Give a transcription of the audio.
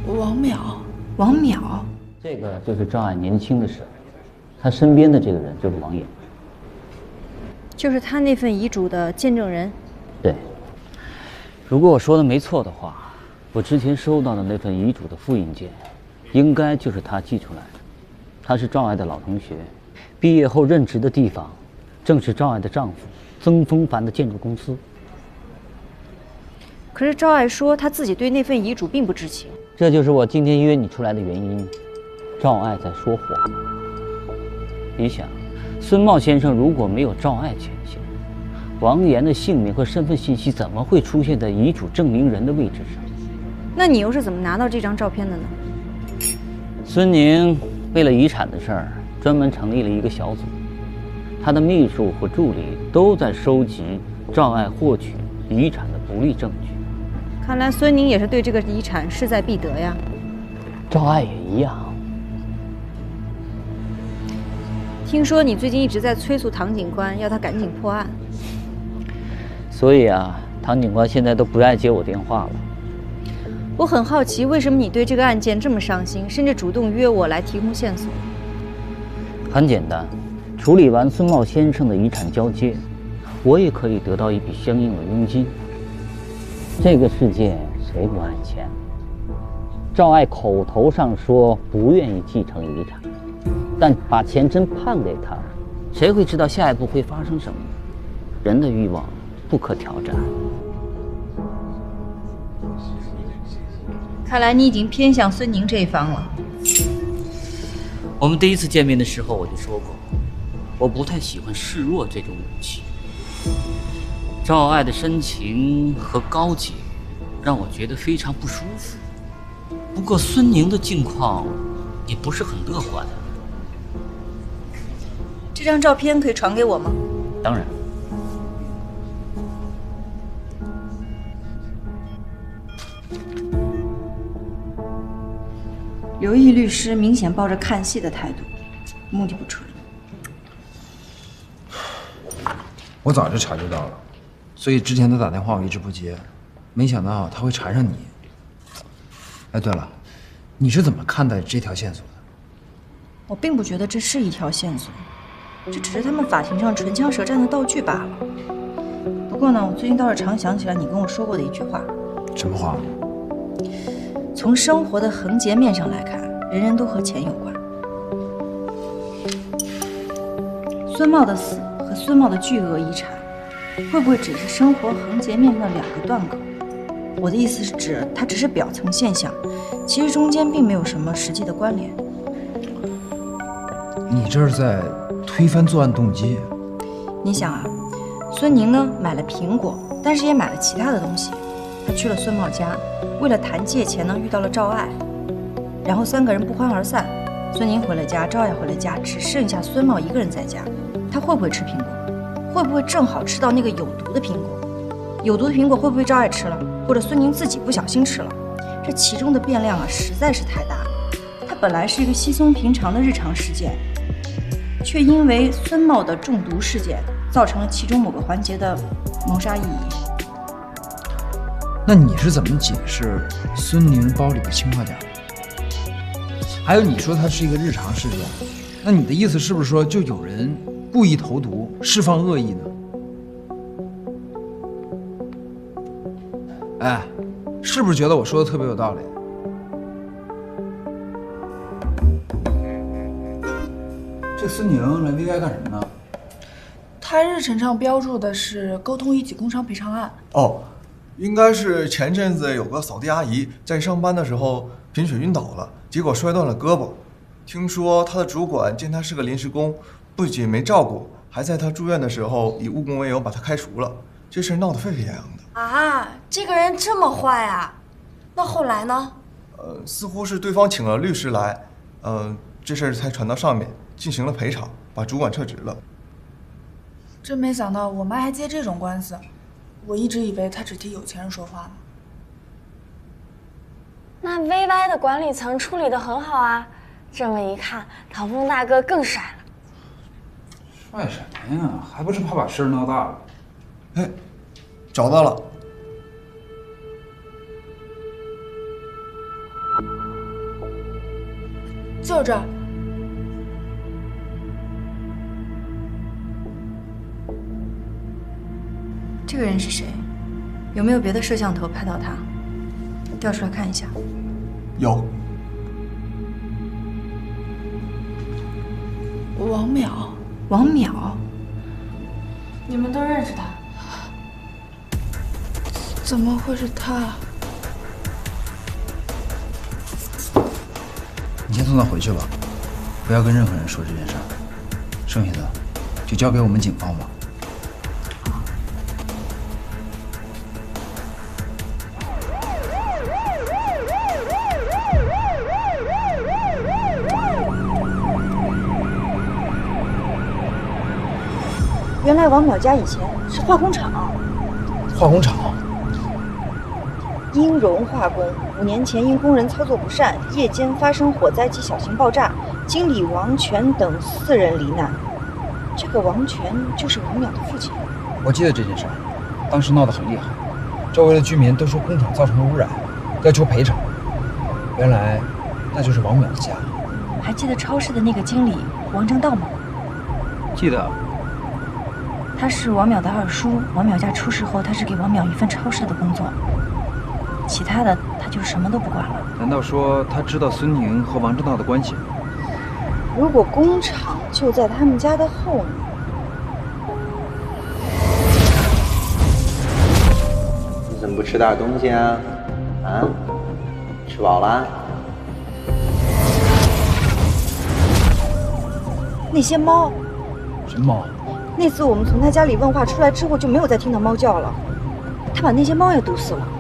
王淼， 王淼， 这个就是赵爱年轻的时候，他身边的这个人就是王岩， 就是他那份遗嘱的见证人。 对，如果我说的没错的话，我之前收到的那份遗嘱的复印件，应该就是他寄出来的。他是赵爱的老同学，毕业后任职的地方，正是赵爱的丈夫曾风凡的建筑公司。 可是赵爱说她自己对那份遗嘱并不知情。 这就是我今天约你出来的原因。赵爱在说谎。你想，孙茂先生如果没有赵爱签下，王岩的姓名和身份信息怎么会出现在遗嘱证明人的位置上？ 那你又是怎么拿到这张照片的呢？ 孙宁为了遗产的事儿，专门成立了一个小组，他的秘书和助理都在收集赵爱获取遗产的不利证据。 看来孙宁也是对这个遗产势在必得呀。 赵爱也一样。 听说你最近一直在催促唐警官，要他赶紧破案。 所以啊，唐警官现在都不爱接我电话了。 我很好奇，为什么你对这个案件这么上心，甚至主动约我来提供线索？ 很简单，处理完孙茂先生的遗产交接，我也可以得到一笔相应的佣金。这个世界谁不爱钱？赵爱口头上说不愿意继承遗产，但把钱真判给他，谁会知道下一步会发生什么？人的欲望不可挑战。 看来你已经偏向孙宁这一方了。 我们第一次见面的时候我就说过，我不太喜欢示弱这种武器。赵爱的深情和高洁让我觉得非常不舒服。不过孙宁的境况也不是很乐观啊。 这张照片可以传给我吗？ 当然。 刘毅律师明显抱着看戏的态度，目的不纯。 我早就察觉到了，所以之前他打电话我一直不接，没想到他会缠上你。哎，对了，你是怎么看待这条线索的？ 我并不觉得这是一条线索，这只是他们法庭上唇枪舌战的道具罢了。不过呢，我最近倒是常想起来你跟我说过的一句话。 什么话？ 从生活的横截面上来看，人人都和钱有关。孙茂的死和孙茂的巨额遗产，会不会只是生活横截面上的两个断口？我的意思是指，它只是表层现象，其实中间并没有什么实际的关联。 你这是在推翻作案动机？ 你想啊，孙宁呢买了苹果，但是也买了其他的东西。他去了孙茂家，为了谈借钱呢，遇到了赵爱，然后三个人不欢而散。孙宁回了家，赵爱回了家，只剩下孙茂一个人在家。他会不会吃苹果？会不会正好吃到那个有毒的苹果？有毒的苹果会不会赵爱吃了，或者孙宁自己不小心吃了？这其中的变量啊，实在是太大了。它本来是一个稀松平常的日常事件，却因为孙茂的中毒事件，造成了其中某个环节的谋杀意义。 那你是怎么解释孙宁包里的氰化钾？还有你说它是一个日常事件，那你的意思是不是说就有人故意投毒，释放恶意呢？哎，是不是觉得我说的特别有道理？ 这孙宁来 VI 干什么呢？ 他日程上标注的是沟通一起工伤赔偿案。 哦，应该是前阵子有个扫地阿姨在上班的时候贫血晕倒了，结果摔断了胳膊。听说她的主管见她是个临时工，不仅没照顾，还在她住院的时候以误工为由把她开除了。这事闹得沸沸扬扬的。 啊，这个人这么坏啊？那后来呢？ 似乎是对方请了律师来，这事儿才传到上面，进行了赔偿，把主管撤职了。 真没想到我妈还接这种官司，我一直以为她只替有钱人说话呢。 那 VY 的管理层处理得很好啊，这么一看，唐风大哥更帅了。 帅什么呀？还不是怕把事儿闹大了。 哎，找到了。 就这儿。 这个人是谁？有没有别的摄像头拍到他？调出来看一下。 有。 王淼， 王淼， 你们都认识他？怎么会是他？ 你先送他回去吧，不要跟任何人说这件事儿。剩下的就交给我们警方吧。 原来王淼家以前是化工厂。 化工厂。 英荣化工5年前因工人操作不善，夜间发生火灾及小型爆炸，经理王全等4人罹难。这个王全就是王淼的父亲。 我记得这件事儿，当时闹得很厉害，周围的居民都说工厂造成了污染，要求赔偿。原来那就是王淼的家。 还记得超市的那个经理王正道吗？ 记得。 他是王淼的二叔，王淼家出事后，他是给王淼一份超市的工作，其他的他就什么都不管了。 难道说他知道孙宁和王正道的关系？ 如果工厂就在他们家的后面， 你怎么不吃点东西啊？啊？吃饱了？ 那些猫， 什么猫？ 那次我们从他家里问话出来之后，就没有再听到猫叫了。他把那些猫也毒死了。